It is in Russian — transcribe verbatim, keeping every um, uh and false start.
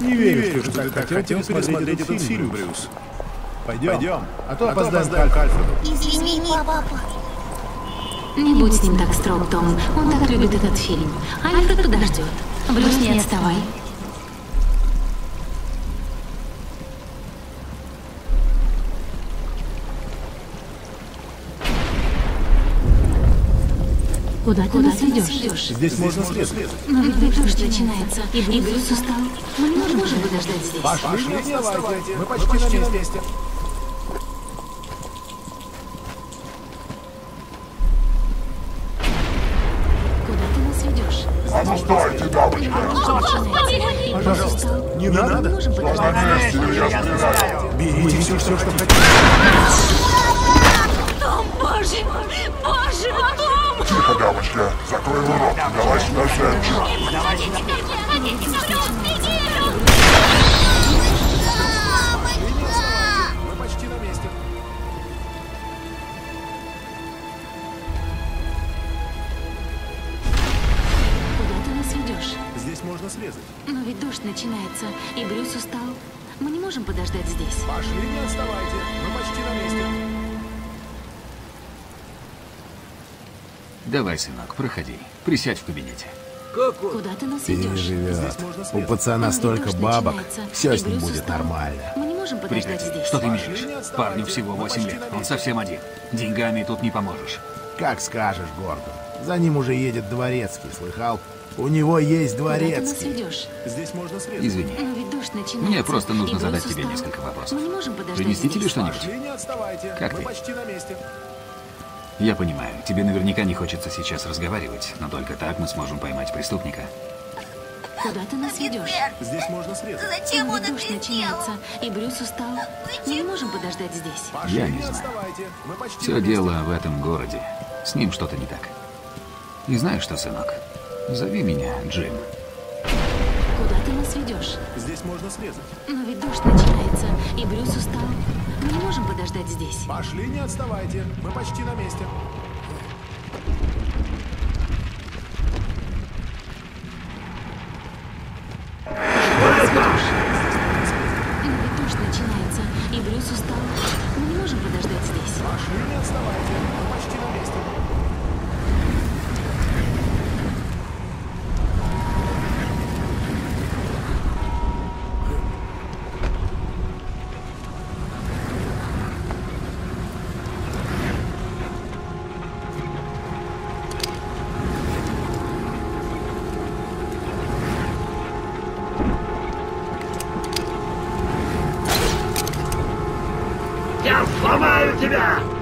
Не верю, что ты так хотел посмотреть этот фильм, Брюс. Пойдем, Пойдем. а то опоздаем к Альфреду. Извини, папа. Не будь с ним так строг, Том. Он так любит этот фильм. Альфред подождет. Брюс, не отставай. Куда ты Куда нас ведешь? Здесь можно срезать. Но ведь дождь начинается, и Брюс устал. Мы не можем подождать здесь. Пошли, Пошли не отставайте. Мы почти, Мы почти на месте. Куда ты нас ведешь? Отстойте, дамочка! Пожалуйста, не, не надо. Мы можем подождать здесь. Я стреляю! Берите все, все, что хотите. Том, боже мой! Боже, Том! Тихо, дамочка! Закрой рот! Давай сюда сядем! Мы почти на месте. Куда ты нас ведешь? Здесь можно срезать. Но ведь дождь начинается, и Брюс устал. Мы не можем подождать здесь. Пошли, не отставайте. Мы почти на месте. Давай, сынок, проходи. Присядь в кабинете. Куда ты нас ведешь? Здесь можно У срезать. пацана Но ведь столько дождь бабок, начинается, все и с ним Брюс будет устал. нормально. Мы не можем подождать Прекрати. здесь. Что ты Пошли, мелешь? не отставайте. Парню всего Мы восемь почти лет. на Он месте. совсем один. Деньгами тут не поможешь. Как скажешь, Гордон. За ним уже едет дворецкий, слыхал? У него есть Куда ты нас дворецкий. ведешь? Здесь можно срезать. Извини. Но ведь дождь начинается. Мне просто нужно и задать Брюс тебе устал. несколько вопросов. Мы не можем подождать Принести здесь. тебе что-нибудь? Пошли, не отставайте. Как Мы ты? почти на месте. Я понимаю, тебе наверняка не хочется сейчас разговаривать, но только так мы сможем поймать преступника. Куда ты нас ведешь? Здесь можно срезать. Зачем Но он ведь дождь это начинается, сделал? и Брюс устал. Мы не можем подождать здесь. Пошли, Я не не знаю. отставайте. Мы почти Все на месте. дело в этом городе. С ним что-то не так. И знаешь что, сынок? Зови меня Джим. Куда ты нас ведешь? Здесь можно срезать. Но ведь дождь начинается, и Брюс устал. Мы не можем подождать здесь. Пошли, не отставайте. Мы почти на месте. Но ведь дождь начинается, и Брюс устал. Мы не можем подождать здесь. Пошли, не отставайте. Мы почти на месте. Я сломаю тебя!